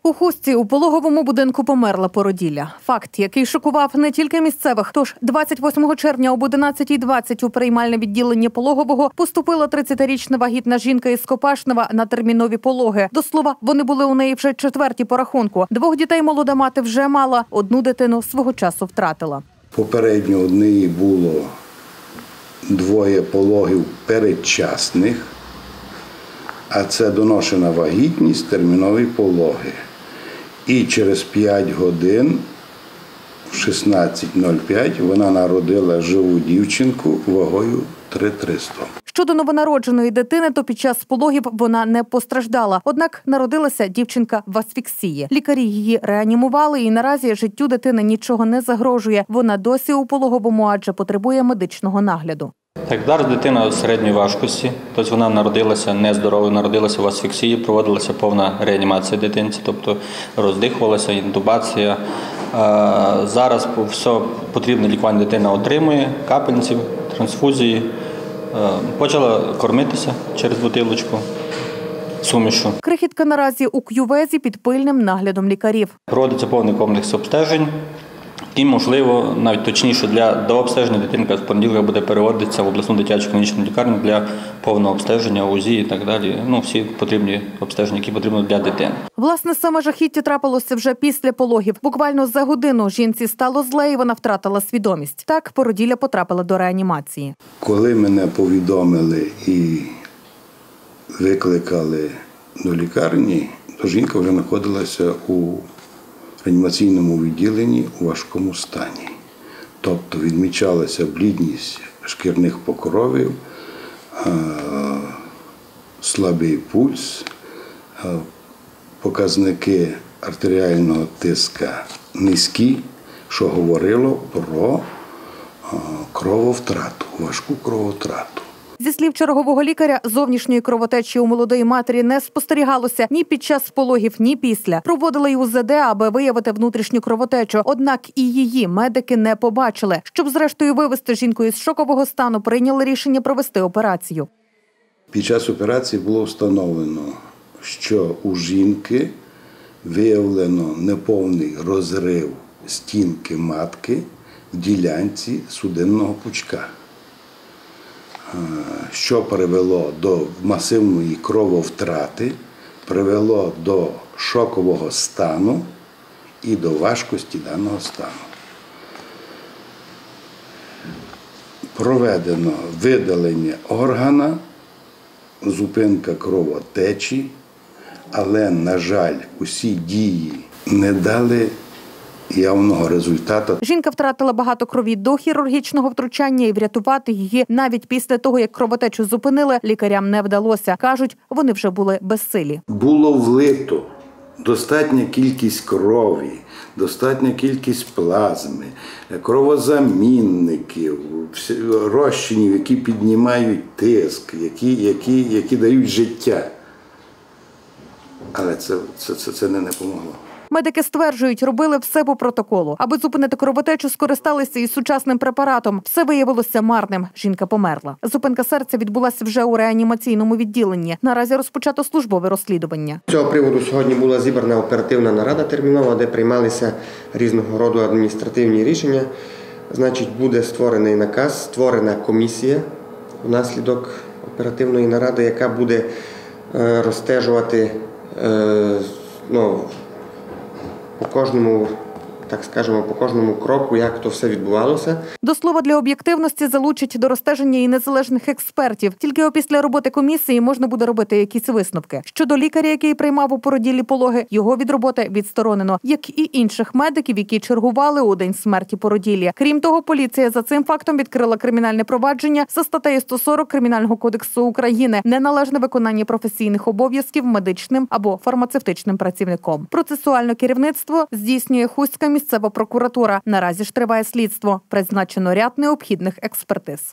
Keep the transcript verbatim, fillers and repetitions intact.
У Хустці у пологовому будинку померла породілля. Факт, який шокував не тільки місцевих. Тож двадцять восьмого червня об одинадцятій двадцять у приймальне відділення пологового поступила тридцятирічна вагітна жінка із Копашнева на термінові пологи. До слова, вони були у неї вже четверті по рахунку. Двох дітей молода мати вже мала, одну дитину свого часу втратила. Попередньо у неї було двоє пологів передчасних, а це доношена вагітність, термінові пологи. І через п'ять годин, в шістнадцять нуль п'ять, вона народила живу дівчинку вагою три триста. Щодо новонародженої дитини, то під час пологів вона не постраждала. Однак народилася дівчинка в асфіксії. Лікарі її реанімували і наразі життю дитини нічого не загрожує. Вона досі у пологовому, адже потребує медичного нагляду. Так, зараз дитина середньої важкості, тобто вона народилася нездоровою, народилася в асфіксії, проводилася повна реанімація дитинці, тобто роздихувалася, інтубація. Зараз все потрібне лікування дитина отримує, капельниці, трансфузії. Почала кормитися через бутилочку, сумішу. Крихітка наразі у кювезі під пильним наглядом лікарів. Проводиться повний комплекс обстежень. І, можливо, навіть точніше, для дообстеження дитинка з понеділка буде переводитися в обласну дитячу клінічну лікарню для повного обстеження, УЗІ і так далі. Ну, всі потрібні обстеження, які потрібні для дитини. Власне, саме жахіття трапилося вже після пологів. Буквально за годину жінці стало зле і вона втратила свідомість. Так породілля потрапила до реанімації. Коли мене повідомили і викликали до лікарні, то жінка вже знаходилася у реанімаційному відділенні у важкому стані. Тобто відмічалася блідність шкірних покровів, слабий пульс, показники артеріального тиска низькі, що говорило про крововтрату, важку крововтрату. Зі слів чергового лікаря, зовнішньої кровотечі у молодої матері не спостерігалося ні під час пологів, ні після. Проводили й у зе де, аби виявити внутрішню кровотечу. Однак і її медики не побачили. Щоб зрештою вивести жінку із шокового стану, прийняли рішення провести операцію. Під час операції було встановлено, що у жінки виявлено неповний розрив стінки матки в ділянці судинного пучка, що привело до масивної крововтрати, привело до шокового стану і до важкості даного стану. Проведено видалення органа, зупинка кровотечі, але, на жаль, усі дії не дали явного результату. Жінка втратила багато крові до хірургічного втручання і врятувати її навіть після того, як кровотечу зупинили, лікарям не вдалося. Кажуть, вони вже були безсилі. Було влито достатня кількість крові, достатня кількість плазми, кровозамінників, розчинів, які піднімають тиск, які, які, які дають життя. Але це, це, це, це не, не помогло. Медики стверджують, робили все по протоколу. Аби зупинити кровотечу, скористалися із сучасним препаратом. Все виявилося марним. Жінка померла. Зупинка серця відбулася вже у реанімаційному відділенні. Наразі розпочато службове розслідування. З цього приводу сьогодні була зібрана оперативна нарада термінова, де приймалися різного роду адміністративні рішення. Значить, буде створений наказ, створена комісія внаслідок оперативної наради, яка буде розстежувати, ну, по кожному, так скажемо, по кожному кроку, як то все відбувалося. До слова, для об'єктивності залучать до розстеження і незалежних експертів. Тільки опісля роботи комісії можна буде робити якісь висновки. Щодо лікаря, який приймав у породіллі пологи, його від роботи відсторонено, як і інших медиків, які чергували у день смерті породіллі. Крім того, поліція за цим фактом відкрила кримінальне провадження за статтею сто сорок Кримінального кодексу України «Неналежне виконання професійних обов'язків медичним або фармацевтичним працівником». Процесуальне керівництво здійснює Хустська місцева прокуратура. Наразі ж триває слідство. Призначено ряд необхідних експертиз.